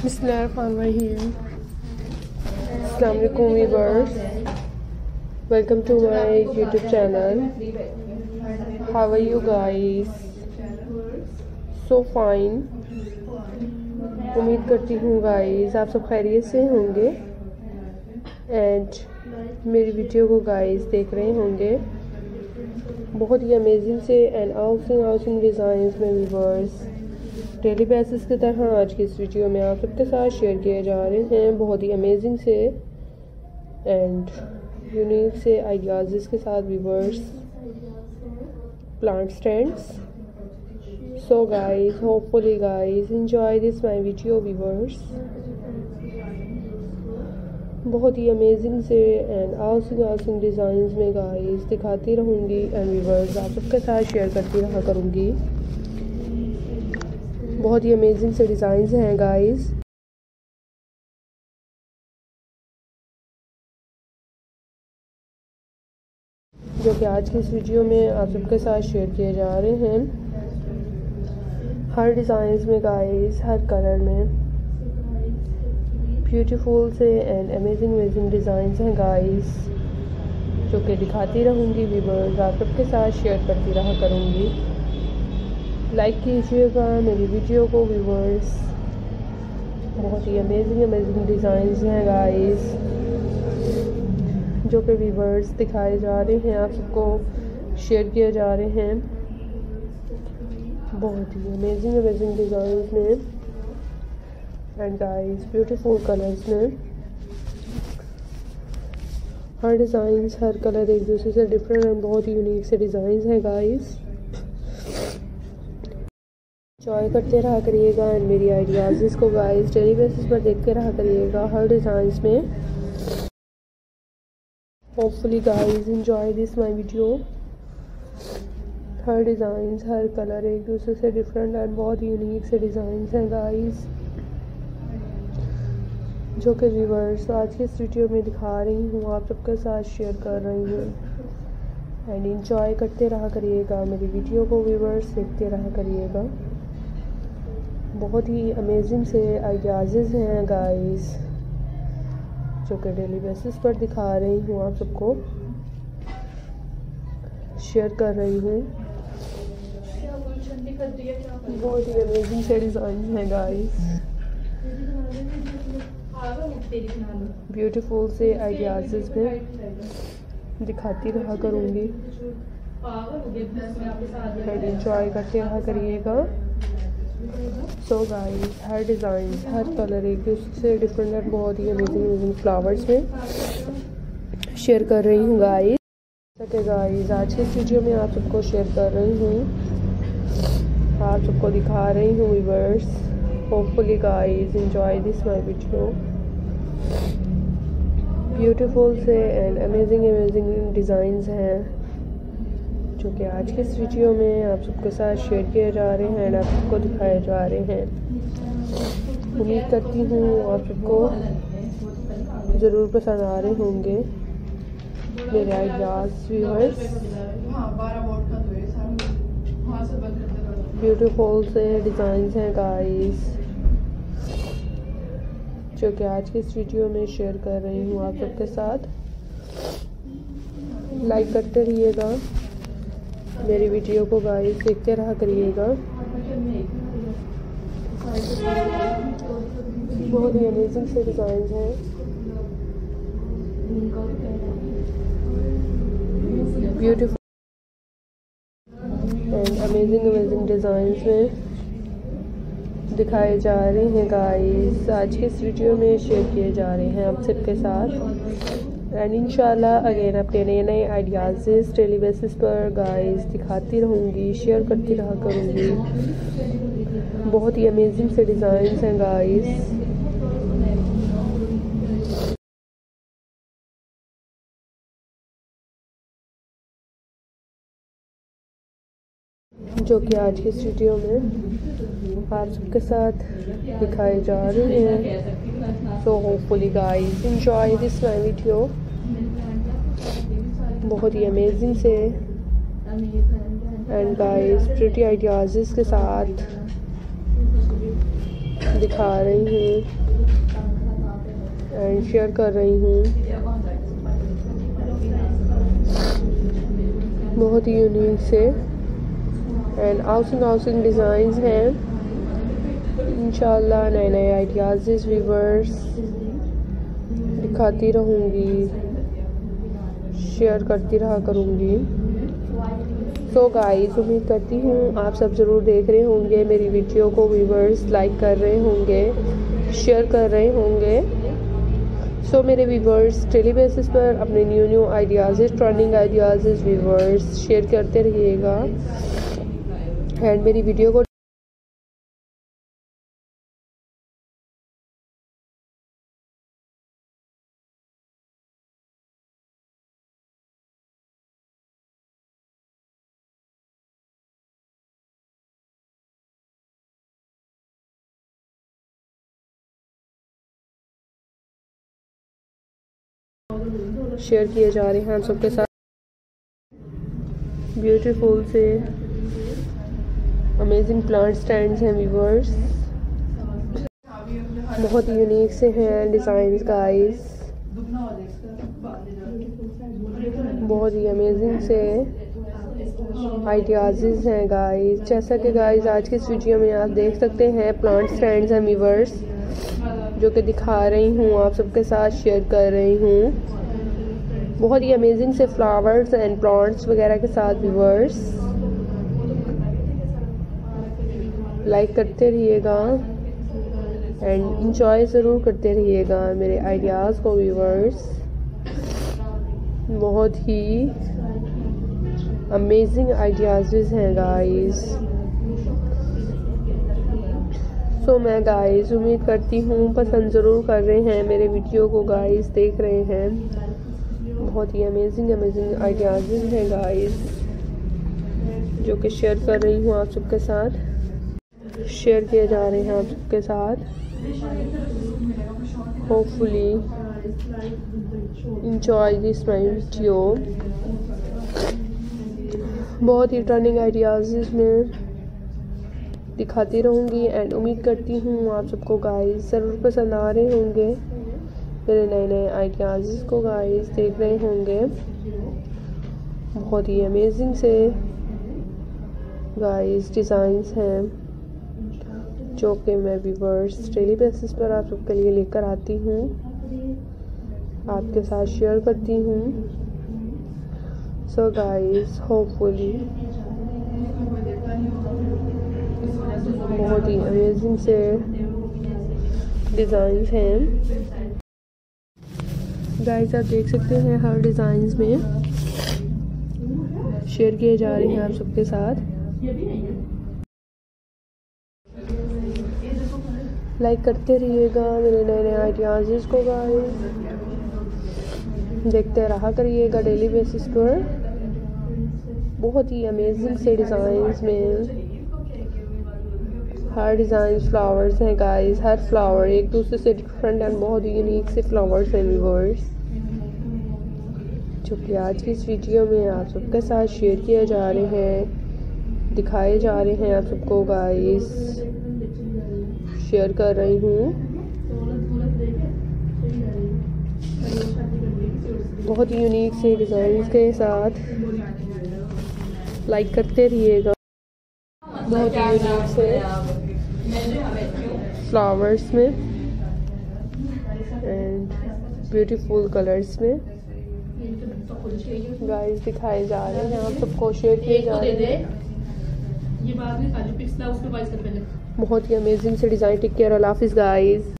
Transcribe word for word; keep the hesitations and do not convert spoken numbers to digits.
Bismillahirrahmanirrahim. Assalamualaikum viewers. Welcome to my YouTube channel. How are you guys? So fine. उम्मीद करती हूँ guys आप सब खैरियत से होंगे एंड मेरी वीडियो को गाइस देख रहे होंगे। बहुत ही अमेजिंग से एंड आउटस्टैंडिंग आउटस्टैंडिंग डिज़ाइंस में व्यूअर्स डेली बेसिस की तरह आज की इस वीडियो में आप सबके साथ शेयर किए जा रहे हैं। बहुत ही अमेजिंग से एंड यूनिक से आइडियाज़ के साथ viewers plant stands. So guys hopefully guys enjoy this my video viewers. बहुत ही अमेजिंग से एंड आउटस्टैंडिंग आउटस्टैंडिंग डिज़ाइंस में गाइस दिखाती रहूँगी एंड व्यूअर्स आप सबके साथ शेयर करती रहा करूँगी। बहुत ही अमेजिंग से डिज़ाइंस हैं गाइस। जो कि आज की इस वीडियो में आप सबके साथ शेयर किए जा रहे हैं। हर डिज़ाइंस में गाइस हर कलर में ब्यूटीफुल से एंड अमेजिंग अमेजिंग डिज़ाइंस हैं गाइस जो कि दिखाती रहूँगी व्यूअर्स आप सबके साथ शेयर करती रहा करूँगी। लाइक कीजिएगा मेरी वीडियो को व्यूअर्स। बहुत ही अमेजिंग अमेजिंग डिज़ाइंस हैं गाइस जो कि व्यूअर्स दिखाए जा रहे हैं आप सबको शेयर किए जा रहे हैं। बहुत ही अमेजिंग अमेजिंग डिज़ाइंस में एंड गाइस ब्यूटीफुल कलर्स में। हर डिज़ाइंस हर कलर एक दूसरे से डिफरेंट एंड बहुत ही यूनिक से डिज़ाइंस हैं गाइस। एंजॉय करते रहा करिएगा एंड मेरी आइडियाज़ को गाइस डेली बेसिस पर देखते रहा करिएगा हर डिज़ाइंस में। Hopefully guys enjoy this my video. हर डिज़ाइंस हर कलर एक दूसरे से डिफरेंट एंड बहुत ही यूनिक से डिज़ाइंस हैं गाइस जो कि व्यूअर्स आज के इस वीडियो में दिखा रही हूँ आप सबके साथ शेयर कर रही हूँ एंड एंजॉय करते रहा करिएगा मेरी वीडियो को व्यूअर्स देखते रहा करिएगा। बहुत ही अमेजिंग से आइडियाज़ हैं गाइस जो कि डेली बेसिस पर दिखा रही हूँ आप सबको शेयर कर रही हूँ। बहुत ही अमेजिंग से डिज़ाइन हैं गाइस ब्यूटीफुल से आइडियाज़ में दिखाती रहा करूँगी एंड एंजॉय करते रहा करिएगा। सो गाइस हर डिज़ाइन हर कलर एक दूसरे से डिफरेंट एंड बहुत ही अमेजिंग अमेजिंग फ्लावर्स में शेयर कर रही हूँ गाइस। ओके गाइस आज के इस वीडियो में आप सबको शेयर कर रही हूँ आप सबको दिखा रही हूँ viewers. Hopefully guys enjoy this my video. Beautiful से एंड अमेजिंग अमेजिंग डिज़ाइंस हैं जो कि आज के इस वीडियो में आप सबके साथ शेयर किए जा रहे हैं एंड आप सबको दिखाए जा रहे हैं। उम्मीद करती हूँ आप सबको ज़रूर पसंद आ रहे होंगे मेरे आइडियाज़ व्यूअर्स। ब्यूटीफुल से डिज़ाइंस हैं गाइस जो कि आज की इस वीडियो में शेयर कर रही हूँ आप सबके साथ। लाइक करते रहिएगा मेरी वीडियो को गाइस देखते रहा करिएगा। बहुत ही अमेजिंग से डिज़ाइंस हैं beautiful and amazing amazing designs में दिखाए जा रहे हैं गाइस आज के इस वीडियो में शेयर किए जा रहे हैं आप सबके साथ एंड इंशाल्लाह अगेन अपने नए नए आइडियाज़ डेली बेसिस पर गाइस दिखाती रहूँगी शेयर करती रहा करूँगी। बहुत ही अमेजिंग से डिज़ाइंस हैं गाइस जो कि आज की इस वीडियो में आप सबके साथ दिखाए जा रहे हैं। So hopefully guys enjoy this my video. बहुत ही अमेजिंग से एंड गाइस प्रिटी आइडियाज़ के साथ दिखा रही हूँ एंड शेयर कर रही हूँ। बहुत ही यूनिक से एंड हाउसिंग हाउसिंग डिज़ाइंस हैं। इंशाल्लाह नए नए आइडियाज़ व्यूवर्स दिखाती रहूँगी, शेयर करती रहा करूँगी। सो गाइस, उम्मीद करती हूँ आप सब ज़रूर देख रहे होंगे मेरी वीडियो को, व्यूवर्स लाइक कर रहे होंगे, शेयर कर रहे होंगे। सो so, मेरे व्यूवर्स डेली बेसिस पर अपने new new ideas, trending ideas viewers share करते रहिएगा एंड मेरी वीडियो को शेयर किए जा रहे हैं हम सबके साथ। ब्यूटीफुल से अमेजिंग प्लांट स्टैंड्स हैं व्यूवर्स, बहुत यूनिक से हैं डिज़ाइंस गाइस, बहुत ही अमेजिंग से आइडियाज़ हैं गाइस। जैसा कि गाइस आज की इस वीडियो में आप देख सकते हैं प्लांट स्टैंड्स हैं व्यूवर्स, जो कि दिखा रही हूँ आप सबके साथ, शेयर कर रही हूँ। बहुत ही अमेजिंग से फ्लावर्स एंड प्लांट्स वगैरह के साथ व्यूवर्स लाइक करते रहिएगा एंड इंजॉय ज़रूर करते रहिएगा मेरे आइडियाज़ को व्यूवर्स। बहुत ही अमेजिंग आइडियाज़ हैं गाइस। सो so, मैं गाइस उम्मीद करती हूँ पसंद ज़रूर कर रहे हैं मेरे वीडियो को गाइस, देख रहे हैं। बहुत ही अमेजिंग अमेजिंग आइडियाज़ हैं गाइस, जो कि शेयर कर रही हूँ आप सबके साथ, शेयर किए जा रहे हैं आप सबके साथ। Hopefully enjoy this my video. बहुत ही ट्रेंडिंग आइडियाज़ में दिखाती रहूँगी एंड उम्मीद करती हूँ आप सबको गाइस ज़रूर पसंद आ रहे होंगे मेरे नए नए आइडियाज़ को गाइस, देख रहे होंगे। बहुत ही अमेजिंग से गाइस डिज़ाइंस हैं, जो कि मैं व्यूवर्स डेली बेसिस पर आप सबके लिए लेकर आती हूँ, आपके साथ शेयर करती हूँ। सो गाइस होपफुली बहुत ही अमेजिंग से डिज़ाइंस हैं गाइस, आप देख सकते हैं हर डिज़ाइंस में शेयर किए जा रहे हैं आप सबके साथ। लाइक करते रहिएगा मेरे नए नए आइडियाज़ को गाइस, देखते रहा करिएगा डेली बेसिस पर। बहुत ही अमेजिंग से डिज़ाइंस में हर डिज़ाइन फ्लावर्स हैं गाइस, हर फ्लावर एक दूसरे से डिफरेंट एंड बहुत ही यूनिक से फ्लावर्स हैं व्यूवर्स, जो कि आज की इस वीडियो में आप सबके साथ शेयर किए जा रहे हैं, दिखाए जा रहे हैं आप सबको गाइस, शेयर कर रही हूँ। बहुत ही यूनिक से डिज़ाइन के साथ लाइक करते रहिएगा। बहुत ही यूनिक से फ्लावर्स में एंड ब्यूटीफुल कलर्स में गाइस दिखाए जा रहे हैं, आप सबको शेयर किए जा रहे हैं। बहुत ही अमेजिंग से डिज़ाइन। टेक केयर, अल्लाह हाफिज़ गाइस।